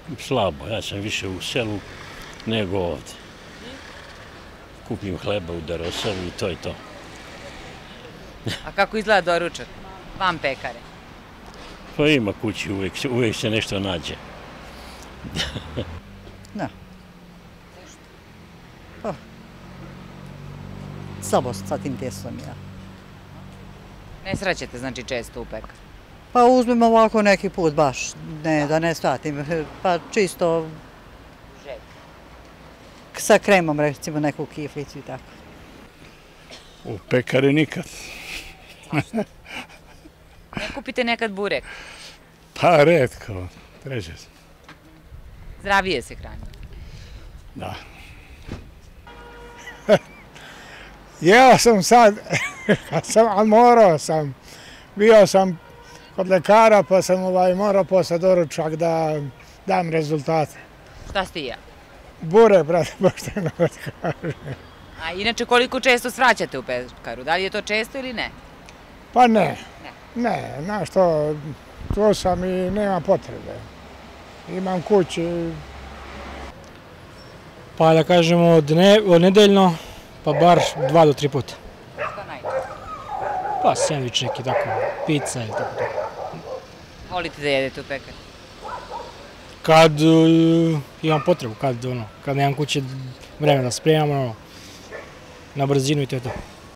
Slabo, ja sam više u selu nego ovdje. Kupim hleba u Darosavi i to je to. A kako izgleda doručak? Vam pekare? Pa ima kući, uvijek se nešto nađe. Da. Pa, slabo sa tim testom ja. Ne srećete znači često u pekar? Pa uzmem ovako neki put baš, ne, da ne svatim, pa čisto sa kremom recimo neku kiflicu i tako. U pekari nikad. Ne kupite nekad burek? Pa retko, treće. Zdravije se hrani? Da. Jeo sam sad, ali morao sam. Bio sam kod lekara pa sam morao posle doručak da dam rezultate. Šta ste jeli? Burek, brate, pošteno da kažem. A inače koliko često svraćate u pekaru? Da li je to često ili ne? Pa ne. Ne, znaš to sam i nema potrebe. Imam kući. Pa da kažemo nedeljno, pa bar 2 do 3 puta. Šta najčešće? Pa sendvič neki tako, pizza i tako to. Volite da jedete u pekari? Kad imam potrebu, kad nemam kuće vremena da spremam, na brzinu i to je to.